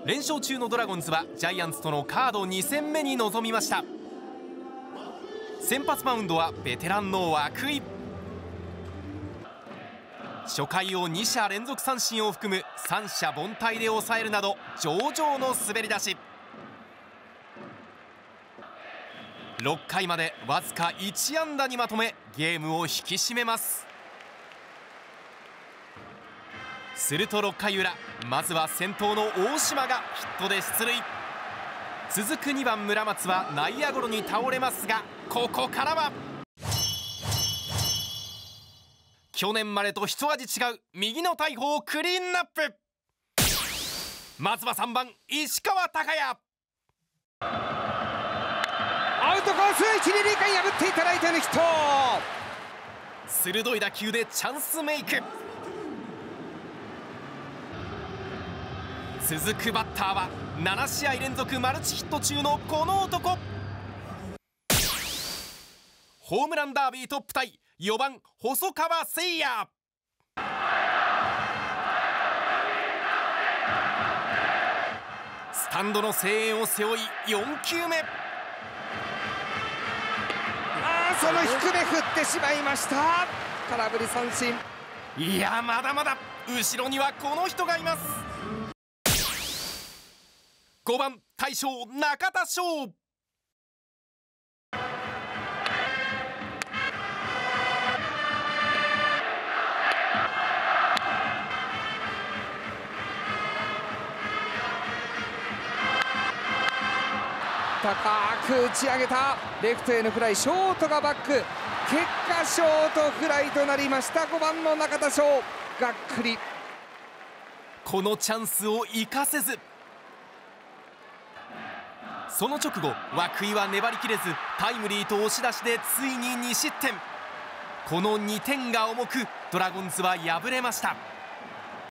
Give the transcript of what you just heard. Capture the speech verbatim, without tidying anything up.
連勝中のドラゴンズはジャイアンツとのカードに戦目に臨みました。先発マウンドはベテランの涌井。初回をに者連続三振を含む三者凡退で抑えるなど上々の滑り出し。ろっかいまでわずかいち安打にまとめゲームを引き締めます。するとろっかい裏、まずは先頭の大島がヒットで出塁。続くにばん村松は内野ゴロに倒れますが、ここからは去年までと一味違う右の大砲クリーンナップ。まずはさんばん石川昂弥。 アウトコース一二塁間破っていたライトへのヒット。 鋭い打球でチャンスメイク。続くバッターはなな試合連続マルチヒット中のこの男。ホームランダービートップタイよばん細川聖也。スタンドの声援を背負いよん球目。 あー、その低め振ってしまいました。空振り三振。 いや、まだまだ後ろにはこの人がいます。ごばん大将中田翔。 高く打ち上げたレフトへのフライ、ショートがバック。結果ショートフライとなりました。ごばんの中田翔、がっくり。 このチャンスを生かせず、その直後涌井は粘りきれずタイムリーと押し出しでついにに失点。このにてんが重くドラゴンズは敗れました。